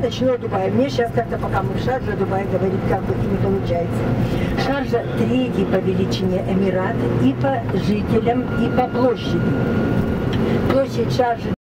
ночной Дубай. Мне сейчас как-то пока мы в Шарже, Дубай говорит, как бы и не получается. Шаржа третий по величине Эмират и по жителям, и по площади. Площадь Шаржи